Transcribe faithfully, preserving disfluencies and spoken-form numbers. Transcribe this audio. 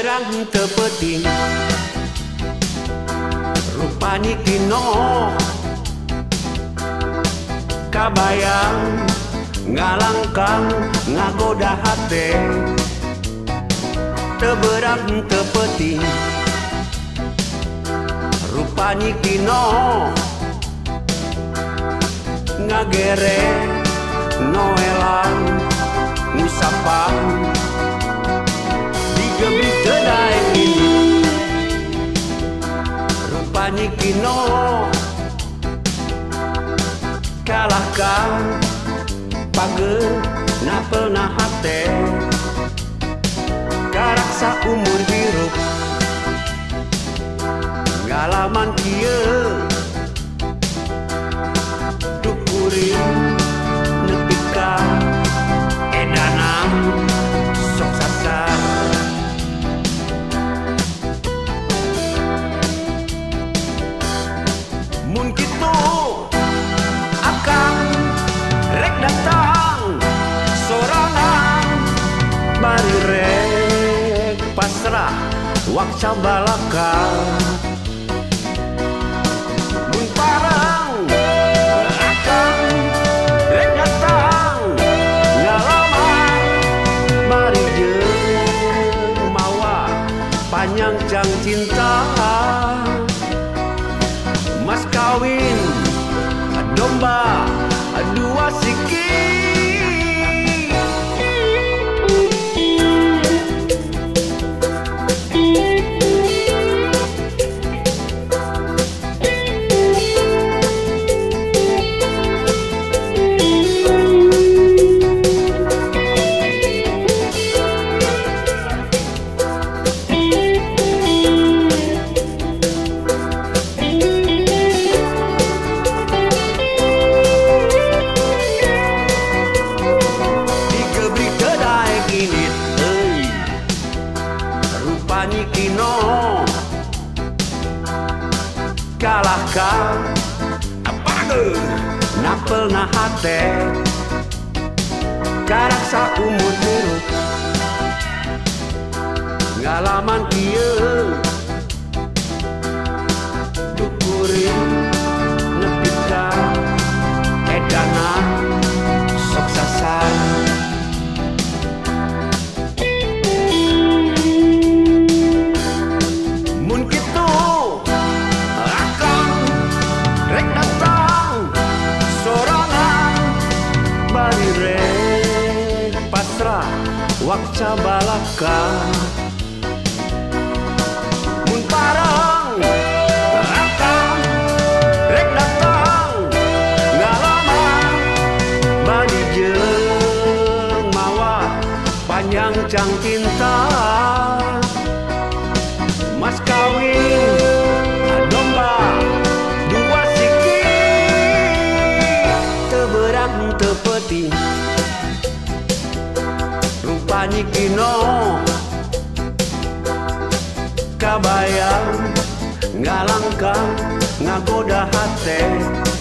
Teberang tepeting rupani kino kabayang ngalangkang ngagoda hate. Teberang tepeting rupani kino ngagere noelan ngusapan digeblik kedai ini. Rupani kino kalahkan page napel na hate. Karaksa umur hirup ngalaman kieu dukurin nepika edanang sok sasar. Mun kitu akang rek datang sorangan bari rek pasrah wakca balaka. Mun parang akang rek datang ngalaman bari jeung mawa panjang jang cinta. Mas kawin domba dua siki. Rupani kino kalahkan apage napel na hate. Karaksa umur hirup ngalaman kieu dukurin nepika edanan sok sasar. Wakca balaka mun parang akang rek datang ngalaman bari jeung mawa panjang cang cinta. Mas kawin domba dua siki. Teberang tepeting rupani kino kabayang ngalangkang ngagoda hate.